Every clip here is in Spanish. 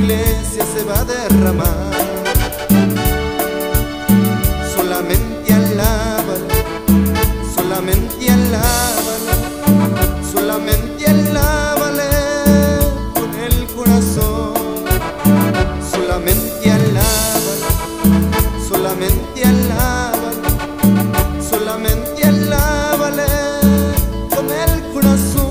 iglesia se va a derramar. Solamente alábalo, solamente alábalo, solamente alábale con el corazón. Solamente alábalo, solamente alábalo, solamente alábale con el corazón.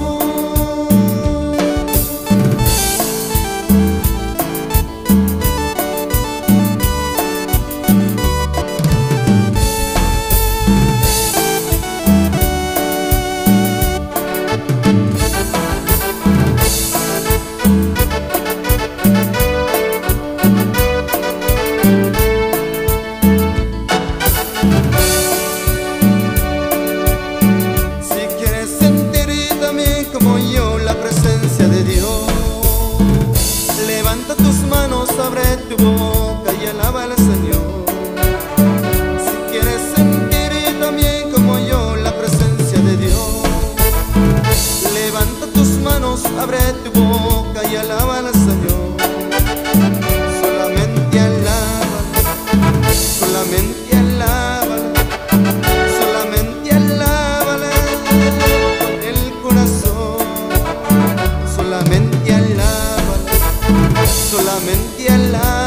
Como yo la presencia de Dios, levanta tus manos, abre tu boca y alaba al Señor. Si quieres sentir también como yo la presencia de Dios, levanta tus manos, abre tu boca y alaba al Señor. Solamente alábalo, solamente alábalo, solamente alábalo con el corazón. Solamente alábalo, solamente alábalo.